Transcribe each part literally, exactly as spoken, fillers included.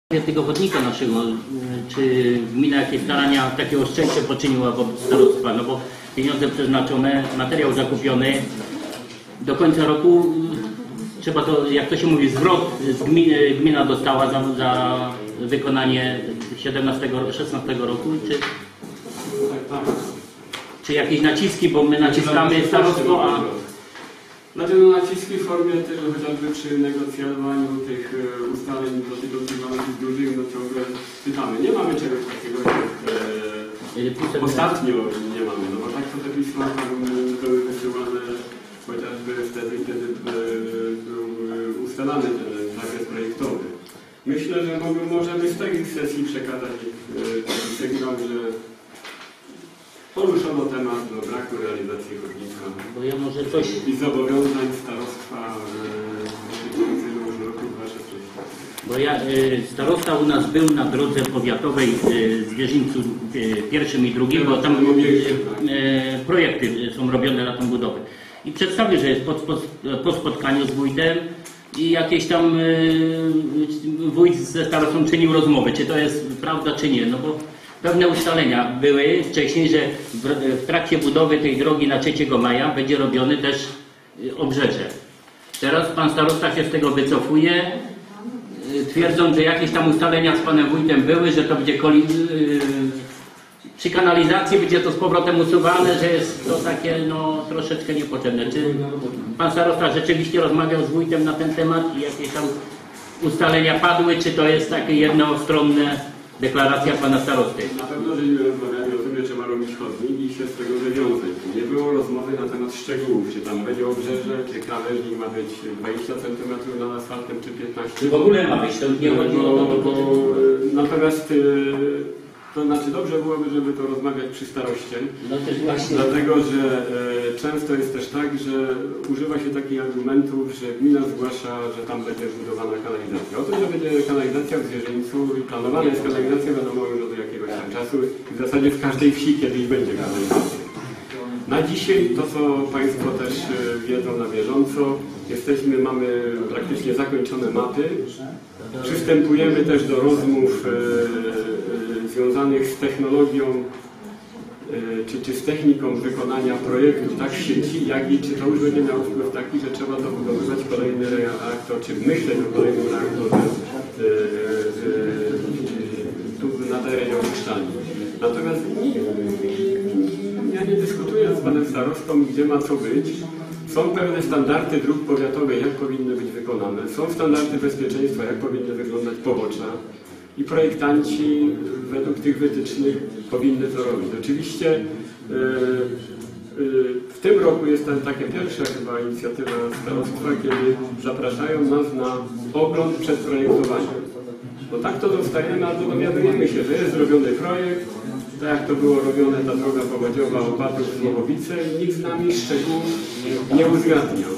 Tego chodnika naszego, czy gmina jakieś starania takie oszczęście poczyniła wobec starostwa, no bo pieniądze przeznaczone, materiał zakupiony, do końca roku trzeba to, jak to się mówi, zwrot z gminy, gmina dostała za, za wykonanie siedemnastego, szesnastego roku, czy, czy jakieś naciski, bo my naciskamy starostwo, a... Znaczy no, naciski w formie też chociażby przy negocjowaniu tych e, ustaleń dotyczących warunków dużych, no ciągle pytamy. Nie mamy czegoś takiego, jak e, ostatnio nie mamy, no bo tak to te pisma były wysyłane chociażby wtedy, kiedy e, był ustalany ten zakres projektowy. Myślę, że możemy z tej sesji przekazać e, taki sygnał, że poruszono temat do braku realizacji chodnika. Bo ja może coś... I zobowiązań starostwa dotyczących roku dwa tysiące szesnastego. Bo ja, starosta u nas był na drodze powiatowej w Zwierzyńcu pierwszym i drugim, bo tam projekty są robione na tą budowę. I przedstawił, że jest po, po, po spotkaniu z wójtem i jakieś tam wójt ze starostą czynił rozmowy, czy to jest prawda, czy nie. No bo pewne ustalenia były wcześniej, że w, w trakcie budowy tej drogi na trzeciego maja będzie robiony też obrzeże. Teraz pan starosta się z tego wycofuje, twierdząc, że jakieś tam ustalenia z panem wójtem były, że to będzie koli... przy kanalizacji będzie to z powrotem usuwane, że jest to takie no troszeczkę niepotrzebne. Czy pan starosta rzeczywiście rozmawiał z wójtem na ten temat i jakieś tam ustalenia padły, czy to jest takie jednostronne deklaracja pana starosty? Na pewno, że nie rozmawiali o tym, że trzeba robić chodnik i się z tego wywiązać. Nie było rozmowy na temat szczegółów, czy tam będzie obrzeże, czy krawężnik ma być dwadzieścia centymetrów nad asfaltem, czy piętnaście. Czy w ogóle ma być, to nie chodzi o to, bo... Natomiast to znaczy dobrze byłoby, żeby to rozmawiać przy staroście. No też właśnie. Dlatego, że e, często jest też tak, że używa się takich argumentów, że gmina zgłasza, że tam będzie zbudowana kanalizacja. O tym, że będzie kanalizacja w Zwierzyńcu i planowana jest kanalizacja, wiadomo już od jakiegoś tam czasu. W zasadzie w każdej wsi kiedyś będzie kanalizacja. Na dzisiaj to, co Państwo też wiedzą na bieżąco, jesteśmy, mamy praktycznie zakończone mapy. Przystępujemy też do rozmów e, e, związanych z technologią e, czy, czy z techniką wykonania projektu tak w sieci, jak i czy to już będzie miało wpływ taki, że trzeba dobudowywać kolejny reaktor, czy myśleć o kolejnym reaktorze e, e, tu na terenie opuszczalni. Natomiast ja nie dyskutuję z panem starostą, gdzie ma co być. Są pewne standardy dróg powiatowych, jak powinny być wykonane. Są standardy bezpieczeństwa, jak powinny wyglądać pobocza. I projektanci według tych wytycznych powinny to robić. Oczywiście yy, yy, w tym roku jest tam taka pierwsza chyba inicjatywa starostwa, kiedy zapraszają nas na ogląd przed projektowaniem. Bo tak to dostajemy, albo dowiadujemy się, że jest zrobiony projekt, tak jak to było robione, ta droga powodziowa Opatów Głowowice i nikt z nami szczegółów nie uzgadniał.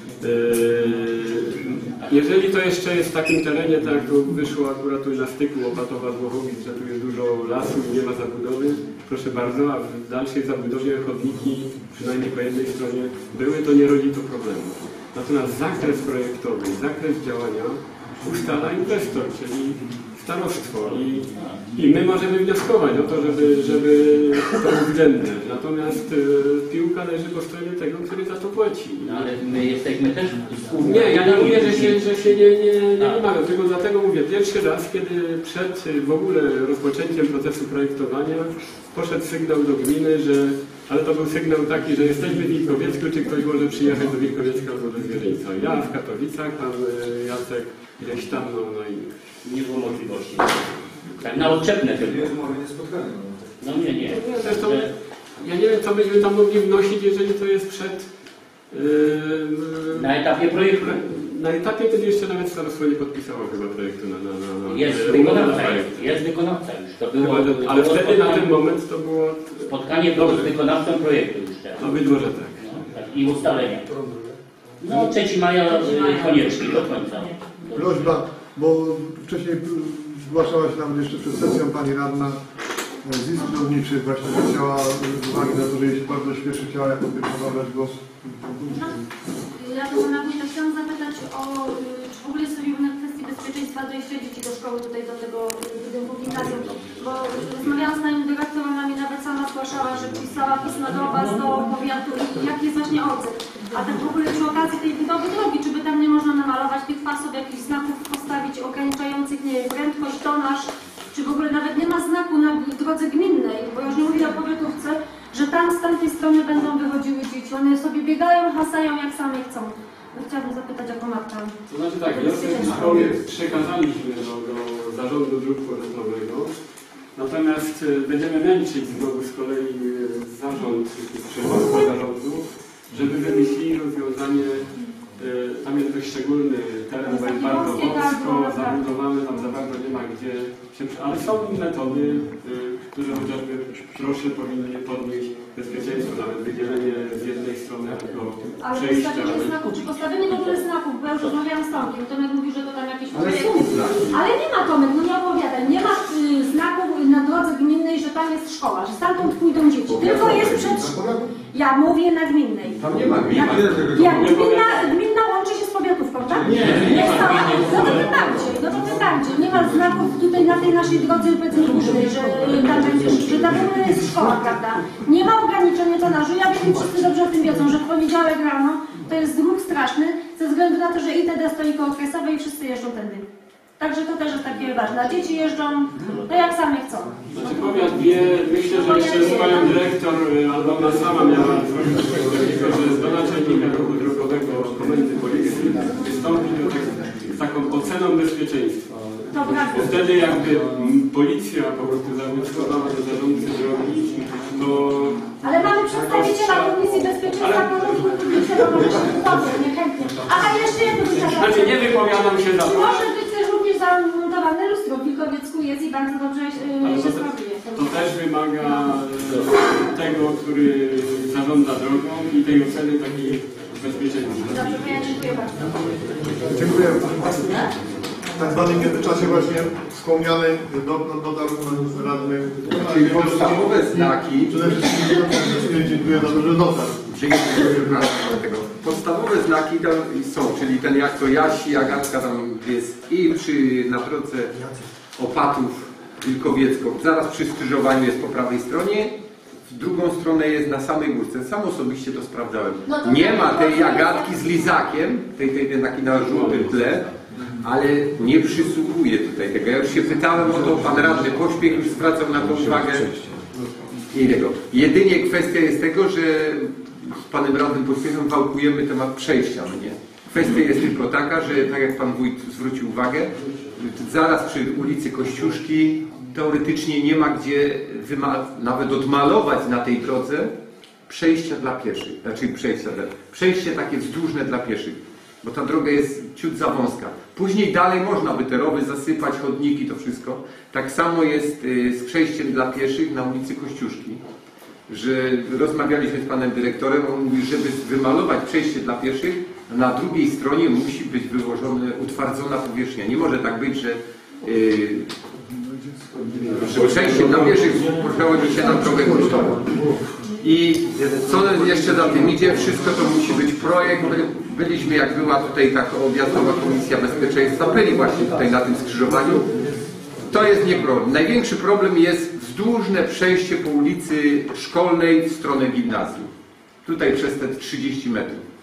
Jeżeli to jeszcze jest w takim terenie, tak jak to wyszło akurat tu na styku Opatowa Głowowic, że tu jest dużo lasu i nie ma zabudowy, proszę bardzo, a w dalszej zabudowie chodniki, przynajmniej po jednej stronie, były, to nie rodzi to problemu. Natomiast zakres projektowy, zakres działania ustala inwestor, czyli starostwo i, i my możemy wnioskować o to, żeby, żeby to uwzględniać. Natomiast y, piłka leży po stronie tego, który za to płaci. No, ale my jesteśmy też... Nie, ja nie mówię, że się, że się nie, nie, nie wymawiam, tylko dlatego mówię, pierwszy raz, kiedy przed w ogóle rozpoczęciem procesu projektowania poszedł sygnał do gminy, że ale to był sygnał taki, że jesteśmy w Wilkowiecku, czy ktoś może przyjechać do Wilkowiecka albo do Zwierzyńca. Ja w Katowicach, pan Jacek gdzieś tam, no, no i... Nie było możliwości. Tak na odczepne tylko. No nie, nie. Zresztą, ja nie wiem, co byśmy tam mogli wnosić, jeżeli to jest przed... Yy, na etapie projektu. Na etapie, kiedy jeszcze nawet starostwo nie podpisało chyba projektu na... na, na, na jest na, wykonawca, na jest, jest wykonawca już. To było, ale było ale wtedy na ten moment to było... Spotkanie było z wykonawcą projektu już teraz. No być może tak. No, tak. I ustalenia. No trzeciego maja koniecznie do końca. Prośba, bo wcześniej zgłaszała się nawet jeszcze przed sesją pani radna z Izb Budowniczych, właśnie chciała z uwagi na to, że jej się bardzo śpieszy, chciała jako pierwsza zabrać głos. Ja to na mnie chciałam zapytać o, czy w ogóle jest sobie na kwestię kwestii bezpieczeństwa dojścia dzieci do szkoły, tutaj do tego budynku gimnazjum, bo rozmawiałam z nami dyrektorem, nami nawet sama zgłaszała, że pisała pisma do was, do powiatu i jaki jest właśnie odzew. A tak w ogóle przy okazji tej budowy drogi, czy by tam nie można namalować tych pasów, jakichś znaków postawić ograniczających, nie wiem, prędkość, tonaż, czy w ogóle nawet nie ma znaku na drodze gminnej, bo ja już nie mówię o powiatówce, że tam z tamtej strony będą wychodziły dzieci. One sobie biegają, hasają jak same chcą. No, chciałabym zapytać jako matka. To znaczy tak, wniosek szkoły przekazaliśmy do, do zarządu dróg powiatowego, natomiast będziemy męczyć znowu z kolei zarząd, przewodnictwo zarządu, żeby wymyślili rozwiązanie. Tam jest dość szczególny teren, bo jest bardzo wąsko zabudowany, tam za bardzo nie ma gdzie się... Ale są metody, które chociażby proszę powinny podnieść bezpieczeństwo, nawet wydzielenie z jednej strony tylko ale przejścia. Ale postawienie znaków, czy postawienie w ogóle znaków, bo ja już rozmawiałam z Tomkiem, Tomek mówił, że to tam jakieś Ale są projekty. znaki. Ale nie ma, Tomek, no nie opowiadaj, nie ma y, znaków na drodze gminnej, że tam jest szkoła, że stamtąd pójdą dzieci, tylko jest przed... Ja mówię na gminnej. Tam nie ma gminy. Jak gminna, gminna łączy się z powiatówką, tak? Nie, nie jest ma to, gminy. no to tym bardziej, no to tym bardziej. Nie ma znaków tutaj na tej naszej drodze powiedzmy, że tam będzie, że tam w ogóle jest szkoła, prawda? Nie ma ograniczenia tonażu. Ja wiem, wszyscy dobrze o tym wiedzą, że w poniedziałek rano to jest ruch straszny, ze względu na to, że I T D stoi koło Kresowej i wszyscy jeżdżą tędy. Także to też jest takie ważne. A dzieci jeżdżą, no jak same chcą. Znaczy powiat wie, myślę, że jeszcze z panią dyrektor, albo ona sama miała zrobić coś takiego, że do naczelnika ruchu drogowego komendy policji wystąpi do tak, z taką oceną bezpieczeństwa. To prawda. Bo wtedy jakby mm, policja po prostu zawnioskowała do zarządcy drogi, to... Ale mamy przedstawiciela Komisji Bezpieczeństwa Porządku Publicznego, dobrze, niechętnie. Aha, jeszcze jedno pytanie. Znaczy nie wypowiadam się za Czy to. może być też również zamontowane lustro w Wilkowiecku jest i bardzo dobrze Ale yy, się to, sprawuje. to też wymaga e, tego, który zarządza drogą i tej oceny takiej bezpieczeństwa. Dobrze, to ja dziękuję bardzo. Dziękuję. W tak zwanym międzyczasie właśnie wspomniany do, do, dodarł pan radny. Czyli podstawowe znaki. Przede wszystkim dziękuję za to, że dotarł. Tego. Podstawowe znaki tam są, czyli ten jak to Jasi, Agatka tam jest i przy na drodze Opatów Wilkowiecką, zaraz przy skrzyżowaniu jest po prawej stronie, w drugą stronę jest na samej górce. Sam osobiście to sprawdzałem. No to nie tak, ma tej to Agatki z lizakiem, tej, tej, tej taki na żółtym tle, ale nie przysługuje tutaj tego. Ja już się pytałem o to, pan radny Pośpiech już zwracał na to uwagę. I tego. Jedynie kwestia jest tego, że z panem radnym Pośpiechem wałkujemy temat przejścia, no nie? Kwestia jest tylko taka, że tak jak pan wójt zwrócił uwagę, zaraz przy ulicy Kościuszki teoretycznie nie ma gdzie nawet odmalować na tej drodze przejścia dla pieszych, znaczy przejścia dla, przejście takie wzdłużne dla pieszych, bo ta droga jest ciut za wąska. Później dalej można by te rowy zasypać, chodniki, to wszystko. Tak samo jest z przejściem dla pieszych na ulicy Kościuszki, że rozmawialiśmy z panem dyrektorem, on mówi, żeby wymalować przejście dla pieszych, na drugiej stronie musi być wyłożona, utwardzona powierzchnia. Nie może tak być, że, yy, że przejście dla pieszych przechodzi się na drogę kosztową. I co jeszcze za tym idzie, wszystko to musi być projekt. Byliśmy, jak była tutaj taka objazdowa Komisja Bezpieczeństwa, byli właśnie tutaj na tym skrzyżowaniu. To jest nie problem. Największy problem jest wzdłużne przejście po ulicy Szkolnej w stronę gimnazjum. Tutaj przez te trzydzieści metrów.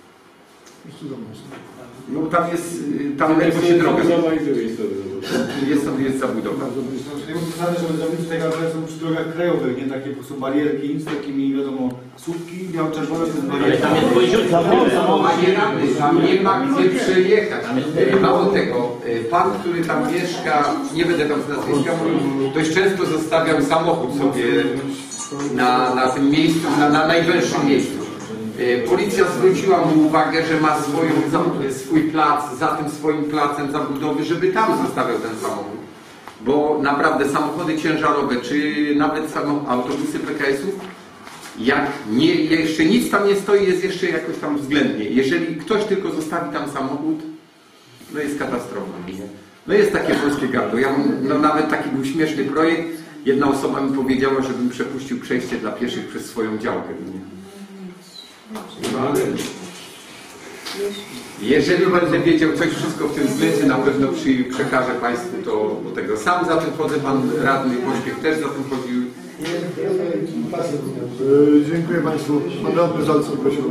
No tam jest, tam ledwo się droga. Jest, jest zabudowa. Nie mógł znaleźć, żeby zrobić tutaj, że są przy drogach krajowych, nie takie po prostu barierki z takimi, wiadomo, słupki, biało-czerwone to jest Ale barierka. tam jest wojziutko. Tam nie ma gdzie przejechać. Mało tego, pan, który tam mieszka, nie będę tam z nazwiska mówił, dość często zostawiał samochód sobie na, na tym miejscu, na, na najwęższym miejscu. Policja zwróciła mu uwagę, że ma swoją, swój plac, za tym swoim placem zabudowy, żeby tam zostawiał ten samochód. Bo naprawdę samochody ciężarowe, czy nawet autobusy P K S-ów, jak nie, jeszcze nic tam nie stoi, jest jeszcze jakoś tam względnie. Jeżeli ktoś tylko zostawi tam samochód, no jest katastrofa. Nie? No jest takie polskie gardło. Ja mam, no nawet taki był śmieszny projekt. Jedna osoba mi powiedziała, żebym przepuścił przejście dla pieszych przez swoją działkę. Nie? No, ale Jeżeli będę wiedział coś wszystko w tym względzie, na pewno przy, przekażę Państwu to do tego. Sam za tym chodzę, Pan Radny Pośpiech też za tym chodził. Yy, dziękuję Państwu. Pan Radny Zalcer prosił.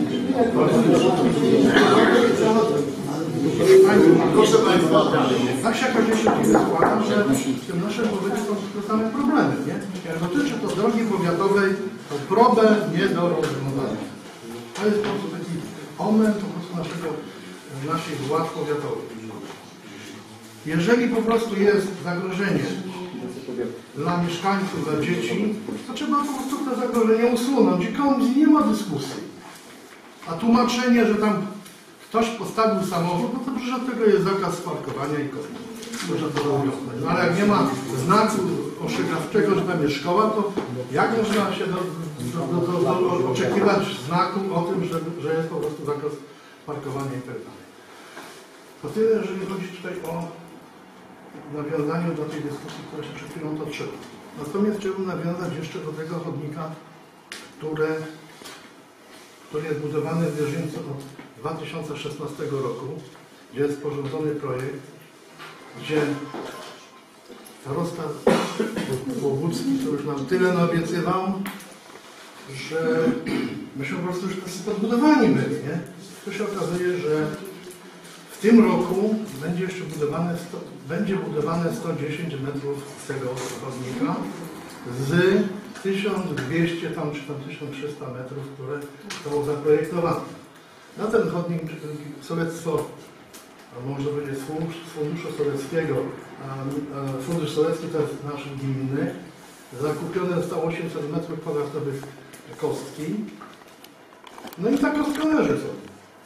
Proszę Państwa, tak się jakoś jeszcze składa, że w tym naszym powiecie są te same problemy, nie? Jak dotyczy to drogi powiatowej, to problem nie do rozwiązania. To jest po prostu taki omen po prostu naszego, naszych władz powiatowych. Jeżeli po prostu jest zagrożenie dla mieszkańców, dla dzieci, to trzeba po prostu to zagrożenie usunąć i komuś nie ma dyskusji. A tłumaczenie, że tam ktoś postawił samochód, no to przecież od tego jest zakaz parkowania i koniec. Można to rozwiązać. No ale jak nie ma znaku ostrzegawczego, że tam jest szkoła, to jak można się do, do, do, do, do oczekiwać znaku o tym, że, że jest po prostu zakaz parkowania i tak dalej. To tyle, jeżeli chodzi tutaj o nawiązanie do tej dyskusji, która się przed chwilą toczyła. Natomiast chciałbym nawiązać jeszcze do tego chodnika, które, który jest budowany w Wierzyńcu od dwa tysiące szesnastego roku, gdzie jest sporządzony projekt, gdzie starosta Łobucki, który już nam tyle naobiecywał, że myśmy po prostu już podbudowani byli, nie? To się okazuje, że w tym roku będzie jeszcze budowane sto, będzie budowane sto dziesięć metrów z tego chodnika z tysiąc dwieście tam, czy tam tysiąc trzysta metrów, które zostało zaprojektowane. Na ten chodnik sowiectwo, a można powiedzieć z Funduszu Sowieckiego, a, a Fundusz Sowiecki to jest nasz gminny, zakupione zostało osiemset metrów kwadratowych kostki. No i ta kostka leży sobie.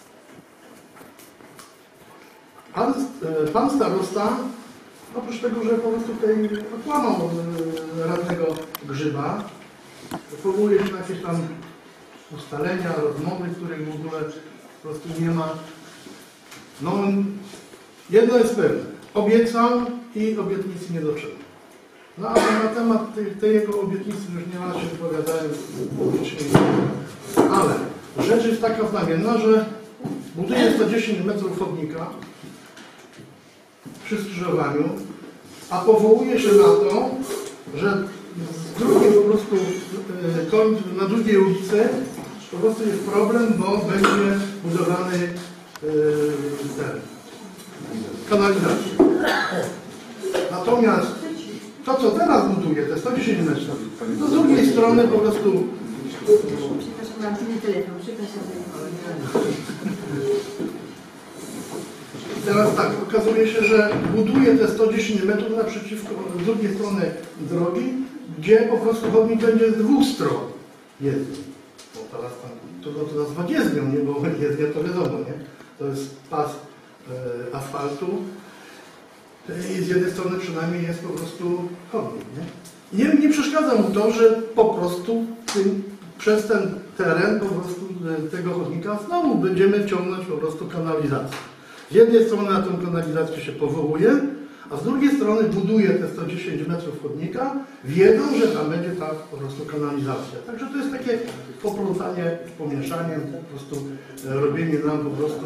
Pan, pan starosta, oprócz tego, że po prostu tutaj okłamał radnego Grzyba, powołuje się na jakieś tam ustalenia, rozmowy, których w ogóle po prostu nie ma. No, jedno jest pewne. Obiecał i obietnicy nie dotrzymał. No ale na temat tej, tej jego obietnicy już nie ma się wypowiadałem publicznie. Ale rzecz jest taka znamienna, że buduje sto dziesięć metrów chodnika przy skrzyżowaniu, a powołuje się na to, że z drugiej po prostu na drugiej ulicy po prostu jest problem, bo będzie budowany ten, kanalizacja. Natomiast to, co teraz buduje, te sto dziesięć metrów, to z drugiej strony po prostu... Przepraszam, mam inny telefon, przepraszam. Teraz tak, okazuje się, że buduje te sto dziesięć metrów naprzeciwko z drugiej strony drogi, gdzie po prostu chodnik będzie z dwóch stron jezdni. Bo teraz tam, to, to nazwać jezdnią, nie? Bo jezdnia to wiadomo, nie? To jest pas e, asfaltu i z jednej strony przynajmniej jest po prostu chodnik, nie? Nie, nie przeszkadza mu to, że po prostu tym, przez ten teren po prostu tego chodnika znowu będziemy ciągnąć po prostu kanalizację. Z jednej strony na tą kanalizację się powołuje, a z drugiej strony buduje te sto dziesięć metrów chodnika, wiedząc, że tam będzie ta po prostu kanalizacja. Także to jest takie poplątanie z pomieszaniem, po prostu robienie nam po prostu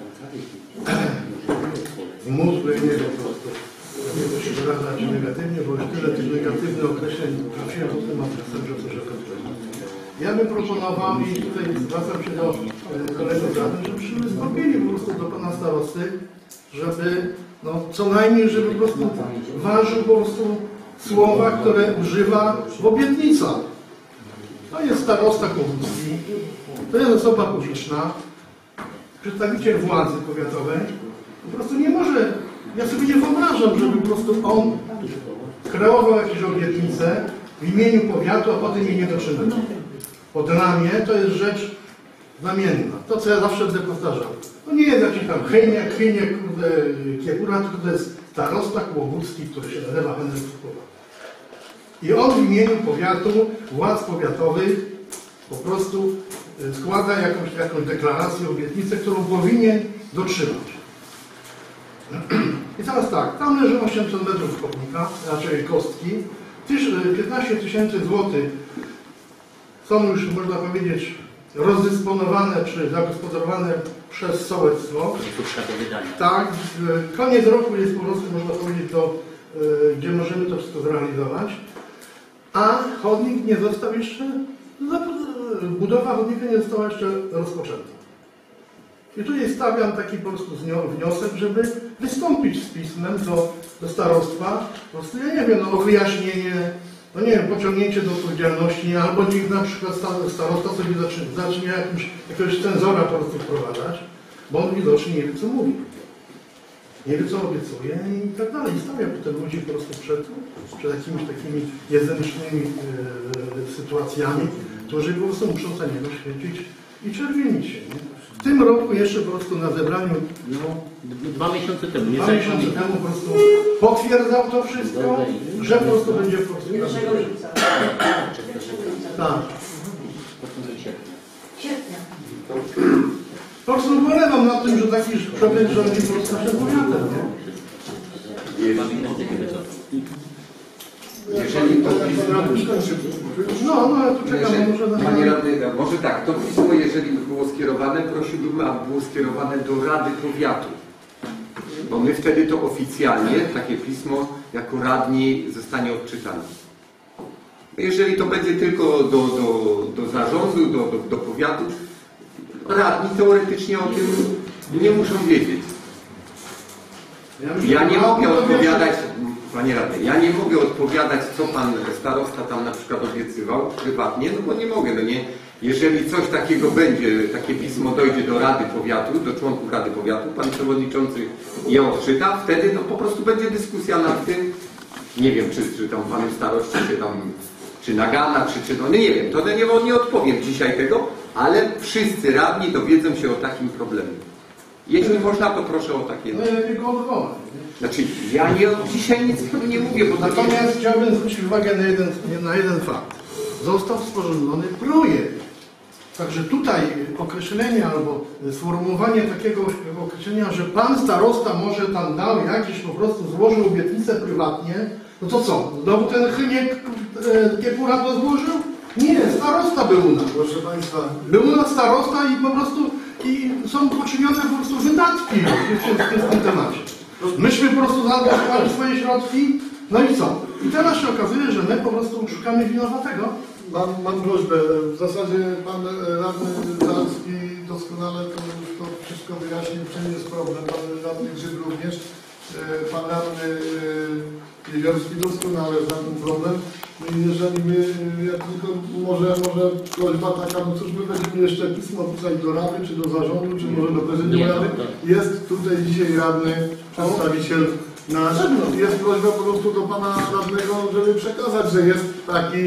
z mózgu, nie wiem, po prostu nie to się wyrażać negatywnie, bo już tyle tych negatywnych określeń trafiłem do tematu, że coś określenia. Ja bym proponował i tutaj zwracam się do kolegów radnych, żebyśmy wystąpili po prostu do pana starosty, żeby no, co najmniej, żeby po prostu ważył po prostu słowa, które używa w obietnicach. To jest starosta Kłobucki, to jest osoba publiczna, przedstawiciel władzy powiatowej. Po prostu nie może, ja sobie nie wyobrażam, żeby po prostu on kreował jakieś obietnice w imieniu powiatu, a potem jej nie dotrzymał. Bo dla mnie to jest rzecz znamienna. To, co ja zawsze będę powtarzał. To nie jest jakiś tam chejniak, chejniak, kurde, kiepura, tylko to jest starosta Kłobucki, który się nazywa Henryk Sukowa. I on w imieniu powiatu, władz powiatowych po prostu składa jakąś, jakąś deklarację, obietnicę, którą powinien dotrzymać. I teraz tak, tam leży osiemset metrów chodnika, raczej kostki, piętnaście tysięcy złotych są już, można powiedzieć, rozdysponowane czy zagospodarowane przez sołectwo. Końcówka do wydania. Tak, w- koniec roku jest po prostu, można powiedzieć, to, y, gdzie możemy to wszystko zrealizować, a chodnik nie został jeszcze, za- budowa chodnika nie została jeszcze rozpoczęta. I tutaj stawiam taki po prostu znio- wniosek, żeby wystąpić z pismem do, do starostwa, po prostu, ja nie wiem, no, o wyjaśnienie, no nie wiem, pociągnięcie do odpowiedzialności, albo niech na przykład sta- starosta sobie zacznie, zacznie jakimś, jakiegoś cenzora po prostu wprowadzać, bo on widocznie nie wie, co mówi. Nie wie, co obiecuje i tak dalej. I stawia potem ludzi po prostu przed, przed jakimiś takimi niezręcznymi e, sytuacjami, którzy po prostu muszą za niego świecić i czerwienić się. Nie? W tym roku jeszcze po prostu na zebraniu, No, d- dwa miesiące temu, nie dwa tak miesiące temu po prostu potwierdzał to wszystko, że po prostu będzie po prostu... Tak. Sierpnia. Po prostu ubolewam na tym, że taki człowiek rządzi po prostu naszym powiatem, nie? Jeżeli to No, no, ja tu czekam, Jeżeli, może na... Panie Radny, może tak, to pismo, jeżeli by było skierowane, prosiłbym, aby było skierowane do Rady Powiatu. Bo my wtedy to oficjalnie, takie pismo, jako radni zostanie odczytane. Jeżeli to będzie tylko do, do, do zarządu, do, do, do powiatu, radni teoretycznie o tym nie muszą wiedzieć. Ja nie mogę odpowiadać, Panie Radny, ja nie mogę odpowiadać, co Pan starosta tam na przykład obiecywał prywatnie, no bo nie mogę, no nie. Jeżeli coś takiego będzie, takie pismo dojdzie do Rady Powiatu, do członków Rady Powiatu, Pan Przewodniczący je odczyta, wtedy no po prostu będzie dyskusja nad tym, nie wiem, czy, czy tam Panem staroście, czy tam, czy nagana, czy, czy no nie wiem, to nie, nie odpowiem dzisiaj tego, ale wszyscy radni dowiedzą się o takim problemie. Jeśli można, to proszę o takie... No ja jego odwołam. Znaczy, ja nie, dzisiaj nic panu nie mówię, bo to nie... Natomiast chciałbym zwrócić uwagę na jeden, na jeden fakt. Został sporządzony projekt. Także tutaj określenie albo sformułowanie takiego określenia, że pan starosta może tam dał jakieś po prostu złożył obietnicę prywatnie, no to co? Znowu ten Chyniek e, Kiepura to złożył? Nie, starosta był u nas. Proszę Państwa, Był u nas starosta i po prostu i są poczynione po prostu wydatki w tym, w tym, w tym temacie. Myśmy po prostu zaangażowali swoje środki, no i co? I teraz się okazuje, że my po prostu szukamy winowatego. mam, mam prośbę. W zasadzie Pan Radny Zalski doskonale to, to wszystko wyjaśnił, w czym jest problem. Pan Radny Grzyb również. Pan Radny Jeziorski doskonale zna ten problem. No i jeżeli my, ja tylko może, może prośba taka, no cóż, my będziemy jeszcze pismo pisać do Rady, czy do zarządu, czy może do prezydium Nie, no Rady. to- Jest tutaj dzisiaj radny, przedstawiciel nasz. Jest prośba po prostu do Pana Radnego, żeby przekazać, że jest taki,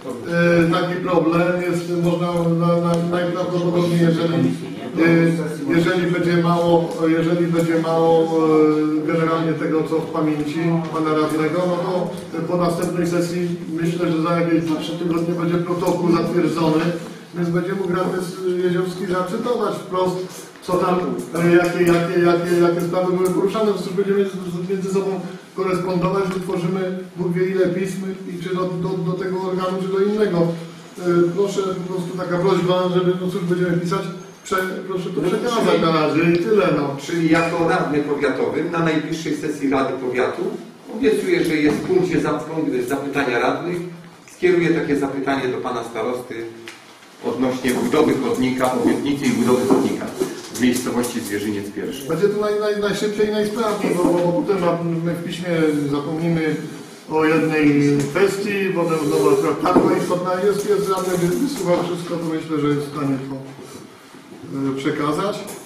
e, taki problem. Jest, można na, na, najprawdopodobniej, jeżeli, e, jeżeli będzie mało, jeżeli będzie mało e, generalnie tego, co w pamięci Pana Radnego, no to po następnej sesji myślę, że za jakieś dwa trzy tygodnie będzie protokół zatwierdzony, więc będzie mógł radny Jeziorski zacytować wprost, co tam, e, jakie, jakie, jakie, jakie sprawy były poruszane, w będziemy między, między sobą korespondować, wytworzymy Bóg wie ile pism i czy do, do, do tego organu, czy do innego. E, proszę, po prostu taka prośba, żeby, no cóż będziemy pisać, prze, proszę to przekazać na razie i tyle, no. Czyli jako radny powiatowy na najbliższej sesji Rady Powiatu obiecuję, że jest w punkcie zap- zapytania radnych. Skieruję takie zapytanie do Pana Starosty odnośnie budowy chodnika, obietnicy i budowy chodnika w miejscowości Zwierzyniec Pierwszy. Będzie to naj, naj, najszybciej i najsprawniej, bo, bo, bo potem my w piśmie zapomnimy o jednej kwestii, potem znowu akurat taka istotna jest, jest radny wysłuchał wszystko, to myślę, że jest w stanie to e, przekazać.